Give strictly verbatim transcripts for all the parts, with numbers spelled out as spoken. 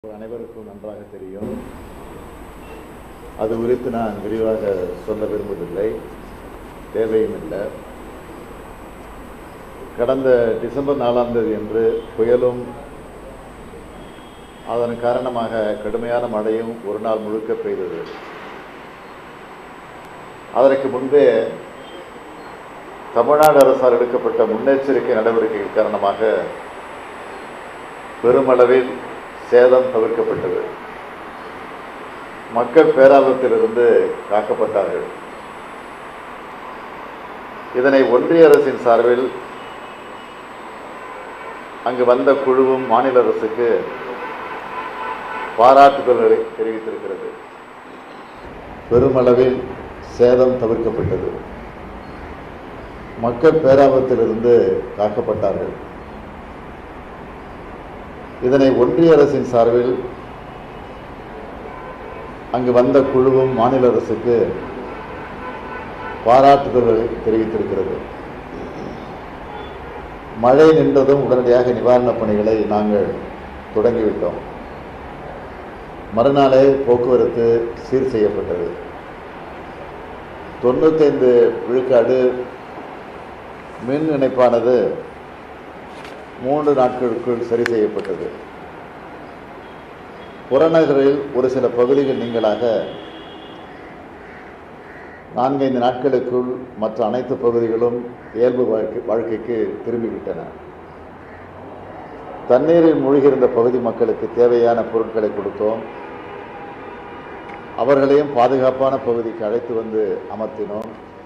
அனைவருக்கும் நன்றாக தெரியும். அது குறித்து நான் விரிவாக சொல்ல விரும்பவில்லை, தேவையும் இல்லை. கடந்த டிசம்பர் நாலாம் தேதி அன்று புயலும் அதன் காரணமாக கடுமையான மழையும் ஒரு நாள் முழுக்க பெய்தது. அதற்கு முன்பே தமிழ்நாடு அரசால் எடுக்கப்பட்ட முன்னெச்சரிக்கை நடவடிக்கைகள் காரணமாக பெருமளவில் சேதம் தவிர்க்கப்பட்டது. மக்கள் பேராபத்திலிருந்து காக்கப்பட்டார்கள். இதனை ஒன்றிய அரசின் சார்பில் அங்கு வந்த குழுவும் மாநில அரசுக்கு பாராட்டுதல்களை தெரிவித்திருக்கிறது. பெருமளவில் சேதம் தவிர்க்கப்பட்டது. மக்கள் பேராபத்திலிருந்து காக்கப்பட்டார்கள். இதனை ஒன்றிய அரசின் சார்பில் அங்கு வந்த குழுவும் மாநில அரசுக்கு பாராட்டுதல்களை தெரிவித்திருக்கிறது. மழை நின்றதும் உடனடியாக நிவாரணப் பணிகளை நாங்கள் தொடங்கிவிட்டோம். மறுநாளே போக்குவரத்து சீர் செய்யப்பட்டது. தொண்ணூத்தைந்து விழுக்காடு மின் இணைப்பானது மூன்று நாட்களுக்குள் சரி செய்யப்பட்டது. புறநகரில் ஒரு சில பகுதிகள் நீங்களாக நான்கைந்து நாட்களுக்குள் மற்ற அனைத்து பகுதிகளும் இயல்பு வாழ்க்கை வாழ்க்கைக்கு திரும்பிவிட்டன. தண்ணீரில் மூழ்கியிருந்த பகுதி மக்களுக்கு தேவையான பொருட்களை கொடுத்தோம். அவர்களையும் பாதுகாப்பான பகுதிக்கு அழைத்து வந்து அமர்த்தினோம்.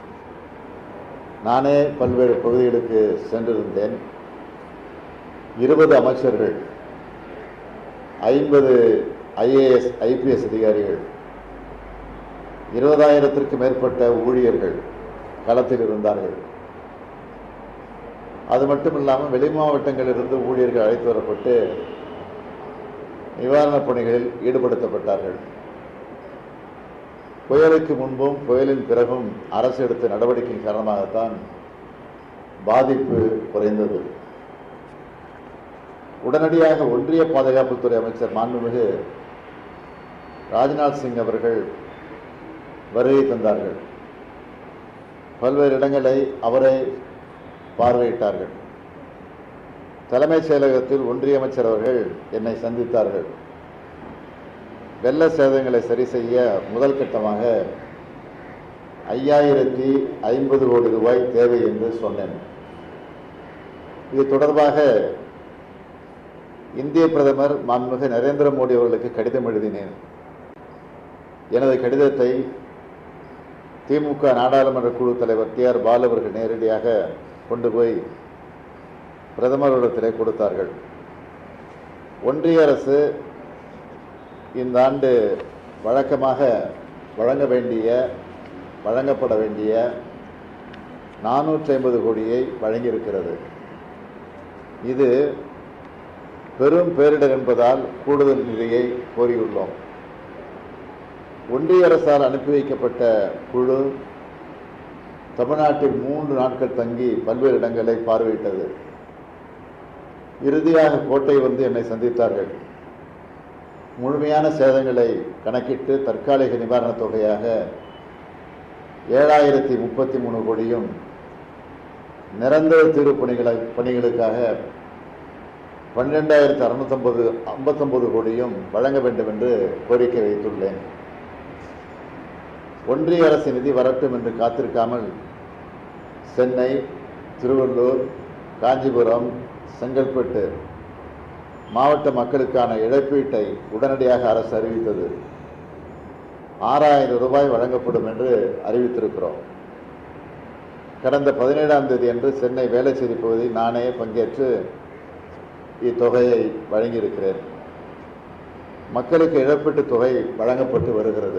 நானே பல்வேறு பகுதிகளுக்கு சென்றிருந்தேன். இருபது அமைச்சர்கள், ஐம்பது ஐஏஎஸ் ஐபிஎஸ் அதிகாரிகள், இருபதாயிரத்திற்கு மேற்பட்ட ஊழியர்கள் களத்தில் இருந்தார்கள். அது மட்டும் இல்லாமல் வெளி மாவட்டங்களிலிருந்து ஊழியர்கள் அழைத்து வரப்பட்டு நிவாரணப் பணிகளில் ஈடுபடுத்தப்பட்டார்கள். புயலுக்கு முன்பும் புயலின் பிறகும் அரசு எடுத்த நடவடிக்கை காரணமாகத்தான் பாதிப்பு குறைந்தது. உடனடியாக ஒன்றிய பாதுகாப்புத்துறை அமைச்சர் மாண்புமிகு ராஜ்நாத் சிங் அவர்கள் வருகை தந்தார்கள். பல்வேறு இடங்களை அவரை பார்வையிட்டார்கள். தலைமைச் செயலகத்தில் ஒன்றிய அமைச்சர் அவர்கள் என்னை சந்தித்தார்கள். வெள்ள சேதங்களை சரி செய்ய முதல் கட்டமாக ஐயாயிரத்தி ஐம்பது கோடி ரூபாய் தேவை என்று சொன்னேன். இது தொடர்பாக இந்திய பிரதமர் மாண்புமிகு நரேந்திர மோடி அவர்களுக்கு கடிதம் எழுதினேன். எனது கடிதத்தை திமுக நாடாளுமன்ற குழு தலைவர் டி ஆர் பாலு அவர்கள் நேரடியாக கொண்டு போய் பிரதமரிடத்திலே கொடுத்தார்கள். ஒன்றிய அரசு இந்த ஆண்டு வழக்கமாக வழங்க வேண்டிய வழங்கப்பட வேண்டிய நானூற்றி ஐம்பது கோடியை வழங்கியிருக்கிறது. இது பெரும் பேரிடர் என்பதால் கூடுதல் நிதியை கோரியுள்ளோம். ஒன்றிய அரசால் அனுப்பி வைக்கப்பட்ட குழு தமிழ்நாட்டில் மூன்று நாட்கள் தங்கி பல்வேறு இடங்களை பார்வையிட்டது. இறுதியாக கோட்டை வந்து என்னை சந்தித்தார்கள். முழுமையான சேதங்களை கணக்கிட்டு தற்காலிக நிவாரணத் தொகையாக ஏழாயிரத்தி முப்பத்தி மூணு கோடியும் நிரந்தர தீர்வு பணிகளை பணிகளுக்காக பன்னிரெண்டாயிரத்தி அறுநூத்தம்பது ஐம்பத்தொன்பது கோடியும் வழங்க வேண்டும் என்று கோரிக்கை வைத்துள்ளேன். ஒன்றிய அரசு நிதி வரட்டும் என்று காத்திருக்காமல் சென்னை, திருவள்ளூர், காஞ்சிபுரம், செங்கல்பட்டு மாவட்ட மக்களுக்கான இழப்பீட்டை உடனடியாக அரசு அறிவித்தது. ஆறாயிரம் ரூபாய் வழங்கப்படும் என்று அறிவித்திருக்கிறோம். கடந்த பதினேழாம் தேதி அன்று சென்னை வேளச்சேரி பகுதியில் நானே பங்கேற்று இத்தொகையை வழங்கியிருக்கிறேன். மக்களுக்கு இழப்பீட்டு தொகை வழங்கப்பட்டு வருகிறது.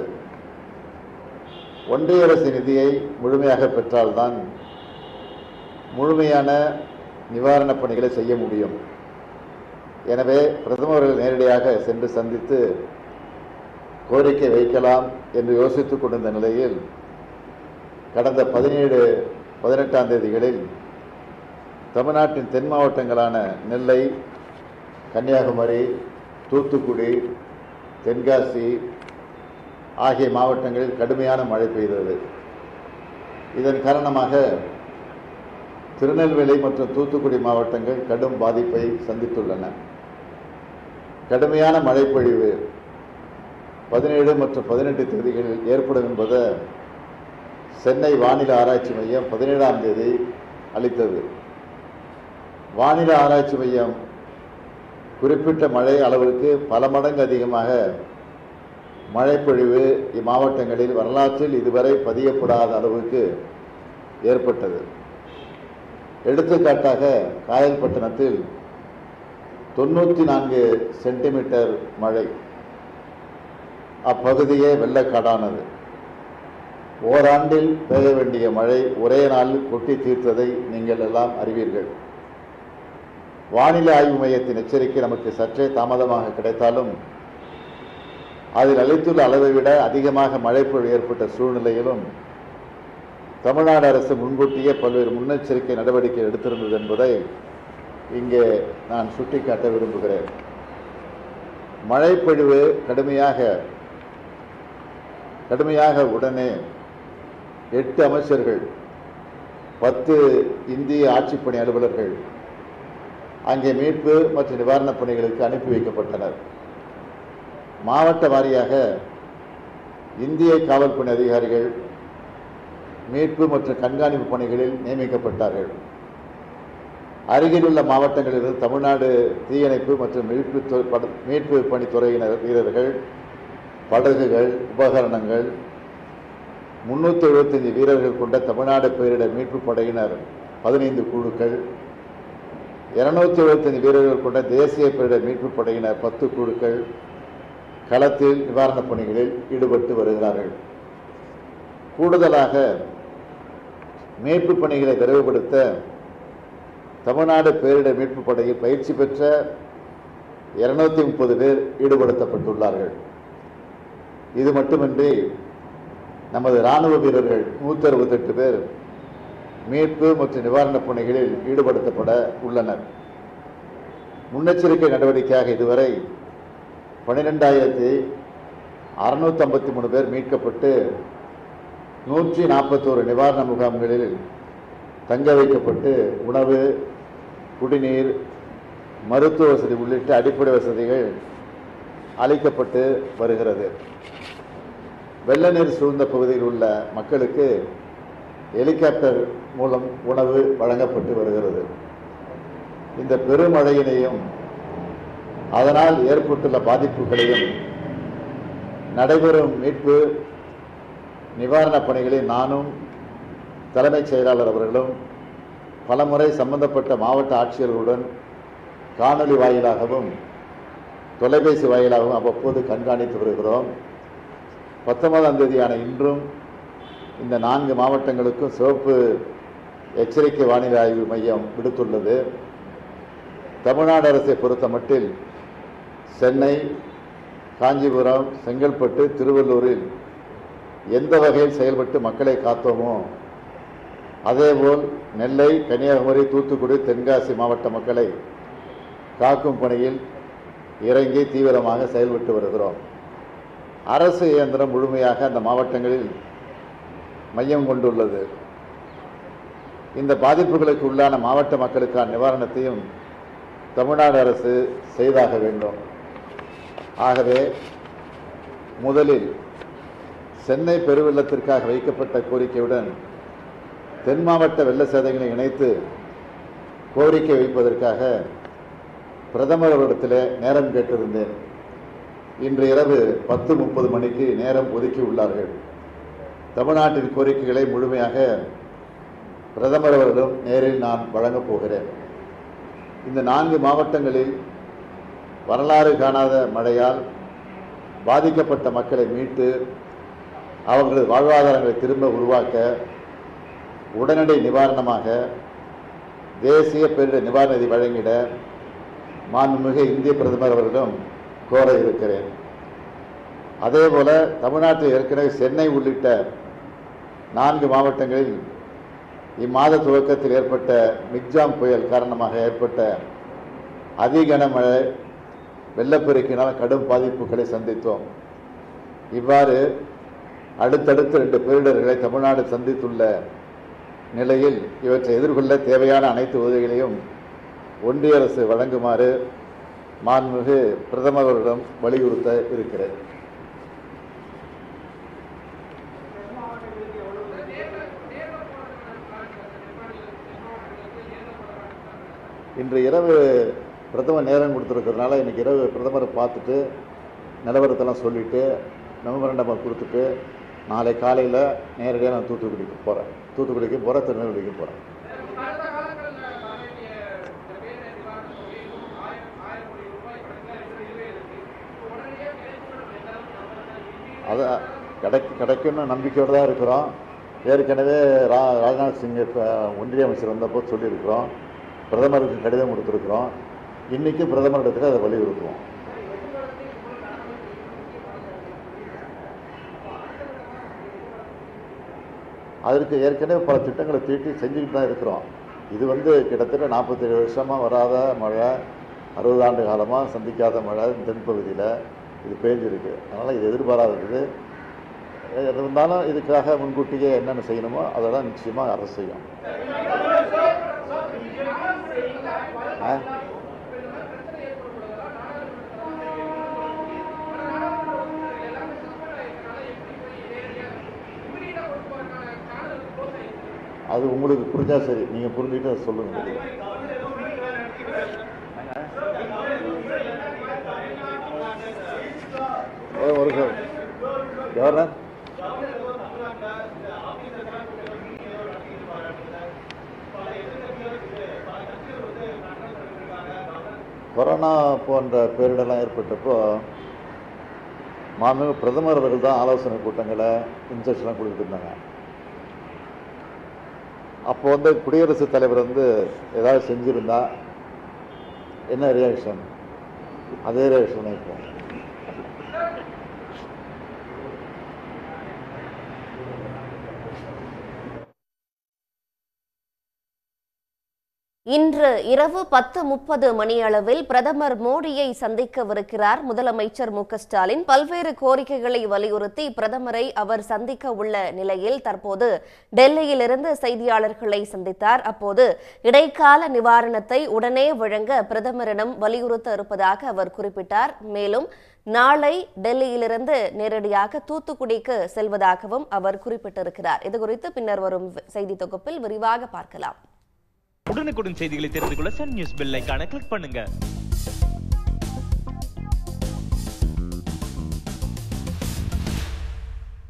ஒன்றிய அரசு நிதியை முழுமையாக பெற்றால்தான் முழுமையான நிவாரணப் பணிகளை செய்ய முடியும். எனவே பிரதமர்கள் நேரடியாக சென்று சந்தித்து கோரிக்கை வைக்கலாம் என்று யோசித்துக் கொண்டிருந்த நிலையில் கடந்த பதினேழு பதினெட்டாம் தேதிகளில் தமிழ்நாட்டின் தென் மாவட்டங்களான நெல்லை, கன்னியாகுமரி, தூத்துக்குடி, தென்காசி ஆகிய மாவட்டங்களில் கடுமையான மழை பெய்தது. இதன் காரணமாக திருநெல்வேலி மற்றும் தூத்துக்குடி மாவட்டங்கள் கடும் பாதிப்பை சந்தித்துள்ளன. கடுமையான மழைப்பொழிவு பதினேழு மற்றும் பதினெட்டு தேதிகளில் ஏற்படும் என்பதை சென்னை வானிலை ஆராய்ச்சி மையம் பதினேழாம் தேதி அளித்தது. வானிலை ஆராய்ச்சி மையம் குறிப்பிட்ட மழை அளவிற்கு பல மடங்கு அதிகமாக மழைப்பொழிவு இம்மாவட்டங்களில் வரலாற்றில் இதுவரை பதியப்படாத அளவுக்கு ஏற்பட்டது. எடுத்துக்காட்டாக காயல்பட்டணத்தில் தொண்ணூற்றி நான்கு சென்டிமீட்டர் மழை, அப்பகுதியே வெள்ளக்காடானது. ஓராண்டில் பெய்ய வேண்டிய மழை ஒரே நாளில் கொட்டி தீர்த்ததை நீங்கள் எல்லாம் அறிவீர்கள். வானிலை ஆய்வு மையத்தின் எச்சரிக்கை நமக்கு சற்றே தாமதமாக கிடைத்தாலும் அதில் அளித்துள்ள அளவை விட அதிகமாக மழைப்பொழிவு ஏற்பட்ட சூழ்நிலையிலும் தமிழ்நாடு அரசு முன்கூட்டியே பல்வேறு முன்னெச்சரிக்கை நடவடிக்கை எடுத்திருந்தது என்பதை இங்கே நான் சுட்டிக்காட்ட விரும்புகிறேன். மழைப்பொழிவு கடுமையாக கடுமையாக உடனே எட்டு அமைச்சர்கள், பத்து இந்திய ஆட்சிப்பணி அலுவலர்கள் அங்கே மீட்பு மற்றும் நிவாரணப் பணிகளுக்கு அனுப்பி வைக்கப்பட்டனர். மாவட்ட வாரியாக இந்திய காவல்பணி அதிகாரிகள் மீட்பு மற்றும் கண்காணிப்பு பணிகளில் நியமிக்கப்பட்டார்கள். அருகிலுள்ள மாவட்டங்களிலிருந்து தமிழ்நாடு தீயணைப்பு மற்றும் மீட்பு மீட்பு பணித்துறையினர் வீரர்கள், படகுகள், உபகரணங்கள், முன்னூற்றி எழுபத்தஞ்சு வீரர்கள் கொண்ட தமிழ்நாடு பேரிடர் மீட்பு படையினர் பதினைந்து குழுக்கள், இருநூத்தி எழுபத்தஞ்சு வீரர்கள் கொண்ட தேசிய பேரிடர் மீட்பு படையினர் பத்து குழுக்கள் களத்தில் நிவாரணப் பணிகளில் ஈடுபட்டு வருகிறார்கள். கூடுதலாக மீட்பு பணிகளை விரைவுபடுத்த தமிழ்நாடு பேரிடர் மீட்பு படையில் பயிற்சி பெற்ற இருநூத்தி முப்பது பேர் ஈடுபடுத்தப்பட்டுள்ளார்கள். இது மட்டுமின்றி நமது இராணுவ வீரர்கள் நூற்றி அறுபத்தெட்டு பேர் மீட்பு மற்றும் நிவாரணப் பணிகளில் ஈடுபடுத்தப்பட உள்ளனர். முன்னெச்சரிக்கை நடவடிக்கையாக இதுவரை பனிரெண்டாயிரத்தி அறுநூத்தி ஐம்பத்தி மூணு பேர் மீட்கப்பட்டு நூற்றி நாற்பத்தோரு நிவாரண முகாம்களில் தங்க வைக்கப்பட்டு உணவு, குடிநீர், மருத்துவ வசதி உள்ளிட்ட அடிப்படை வசதிகள் அளிக்கப்பட்டு வருகிறது. வெள்ள நீர் சூழ்ந்த பகுதியில் உள்ள மக்களுக்கு ஹெலிகாப்டர் மூலம் உணவு வழங்கப்பட்டு வருகிறது. இந்த பெருமழையினையும் அதனால் ஏற்பட்டுள்ள பாதிப்புகளையும் நடைபெறும் மீட்பு நிவாரணப் பணிகளை நானும் தலைமைச் செயலாளர் அவர்களும் பலமுறை சம்பந்தப்பட்ட மாவட்ட ஆட்சியர்களுடன் காணொலி வாயிலாகவும் தொலைபேசி வாயிலாகவும் அவ்வப்போது கண்காணித்து வருகிறோம். பத்தொன்பதாம் தேதியான இன்றும் இந்த நான்கு மாவட்டங்களுக்கும் சிவப்பு எச்சரிக்கை வானிலை ஆய்வு மையம் விடுத்துள்ளது. தமிழ்நாடு அரசை பொறுத்த மட்டில் சென்னை, காஞ்சிபுரம், செங்கல்பட்டு, திருவள்ளூரில் எந்த வகையில் செயல்பட்டு மக்களை காத்தோமோ அதேபோல் நெல்லை, கன்னியாகுமரி, தூத்துக்குடி, தென்காசி மாவட்ட மக்களை காக்கும் பணியில் இறங்கி தீவிரமாக செயல்பட்டு வருகிறோம். அரசு இயந்திரம் முழுமையாக அந்த மாவட்டங்களில் மையம் கொண்டுள்ளது. இந்த பாதிப்புகளுக்கு உள்ளான மாவட்ட மக்களுக்கான நிவாரணத்தையும் தமிழ்நாடு அரசு செய்தாக வேண்டும். ஆகவே முதலில் சென்னை பெருவெள்ளத்திற்காக வைக்கப்பட்ட கோரிக்கையுடன் தென் மாவட்ட வெள்ள சேதங்களை இணைத்து கோரிக்கை வைப்பதற்காக பிரதமர் அவரிடத்தில் நேரம் கேட்டிருந்தேன். இன்று இரவு பத்து முப்பது மணிக்கு நேரம் ஒதுக்கி உள்ளார்கள். தமிழ்நாட்டின் கோரிக்கைகளை முழுமையாக பிரதமர் அவரிடம் நேரில் நான் வழங்கப் போகிறேன். இந்த நான்கு மாவட்டங்களில் வரலாறு காணாத மழையால் பாதிக்கப்பட்ட மக்களை மீட்டு அவர்களது வாழ்வாதாரங்களை திரும்ப உருவாக்க உடனடி நிவாரணமாக தேசிய பேரிடர் நிவாரண நிதி வழங்கிட மாண்புமிகு இந்திய பிரதமர் அவர்களிடம் கோர இருக்கிறேன். அதேபோல தமிழ்நாட்டில் ஏற்கனவே சென்னை உள்ளிட்ட நான்கு மாவட்டங்களில் இம்மாத துவக்கத்தில் ஏற்பட்ட மிக்ஜாம் புயல் காரணமாக ஏற்பட்ட அதிகன மழை வெள்ளப்பெருக்கினால் கடும் பாதிப்புகளை சந்தித்தோம். இவ்வாறு அடுத்தடுத்து ரெண்டு பேரிடர்களை தமிழ்நாடு சந்தித்துள்ள நிலையில் இவற்றை எதிர்கொள்ள தேவையான அனைத்து உதவிகளையும் ஒன்றிய அரசு வழங்குமாறு மாண்புமிகு பிரதமரிடம் வலியுறுத்த இருக்கிறேன். இன்று இரவு பிரதமர் நேரம் கொடுத்துருக்கிறதுனால இன்றைக்கி இரவு பிரதமரை பார்த்துட்டு நிலவரத்தெல்லாம் சொல்லிவிட்டு மெமரண்டமாக கொடுத்துட்டு நாளை காலையில் நேரடியாக நான் தூத்துக்குடிக்கு போகிறேன். தூத்துக்குடிக்கு போகிறேன், திருநெல்வேலிக்கு போகிறேன். அதை கிடை கிடைக்கும்னு நம்பிக்கையோடு தான் இருக்கிறோம். ஏற்கனவே ரா ராஜ்நாத் சிங் இப்போ ஒன்றிய அமைச்சர் வந்தப்போ சொல்லியிருக்கிறோம். பிரதமருக்கு கடிதம் கொடுத்துருக்குறோம். இன்றைக்கி பிரதமரிடத்தில் அதை வலியுறுத்துவோம். அதற்கு ஏற்கனவே பல திட்டங்களை தீட்டி செஞ்சுக்கிட்டு தான் இருக்கிறோம். இது வந்து கிட்டத்தட்ட நாற்பத்தேழு வருஷமாக வராத மழை, அறுபது ஆண்டு காலமாக சந்திக்காத மழை தென்பகுதியில் இது பெய்ஞ்சிருக்கு. அதனால் இது எதிர்பாராதது இருந்தாலும் இதுக்காக முன்கூட்டியே என்னென்ன செய்யணுமோ அதெல்லாம் நிச்சயமாக அரசு செய்யும். அது உங்களுக்கு புரிஞ்சா சரி, நீங்கள் புரிஞ்சுக்கிட்டு அதை சொல்லுங்கள். ஒரு கவர்னர் கொரோனா போன்ற பேரிடெல்லாம் ஏற்பட்டப்போ மாண்புமிகு பிரதமர் அவர்கள் தான் ஆலோசனை கூட்டங்களை இன்ஸ்ட்ரக்ஷன்லாம் கொடுத்துருந்தாங்க. அப்போ வந்து குடியரசுத் தலைவர் வந்து ஏதாவது செஞ்சுருந்தா என்ன ரியாக்ஷன், அதே ரியாக்ஷன் தான் இப்போ. இன்று இரவு பத்து முப்பது மணியளவில் பிரதமர் மோடியை சந்திக்கவிருக்கிறார் முதலமைச்சர் மு க ஸ்டாலின். பல்வேறு கோரிக்கைகளை வலியுறுத்தி பிரதமரை அவர் சந்திக்க உள்ள நிலையில் தற்போது டெல்லியிலிருந்து செய்தியாளர்களை சந்தித்தார். அப்போது இடைக்கால நிவாரணத்தை உடனே வழங்க பிரதமரிடம் வலியுறுத்த இருப்பதாக அவர் குறிப்பிட்டார். மேலும் நாளை டெல்லியிலிருந்து நேரடியாக தூத்துக்குடிக்கு செல்வதாகவும் அவர் குறிப்பிட்டிருக்கிறார். இதுகுறித்து பின்னர் வரும் செய்தி தொகுப்பில் விரிவாக பார்க்கலாம். உடனுக்குடன் செய்திகளை தெரிந்து கொள்ள சன் நியூஸ் பெல் ஐகானை கிளிக் பண்ணுங்க.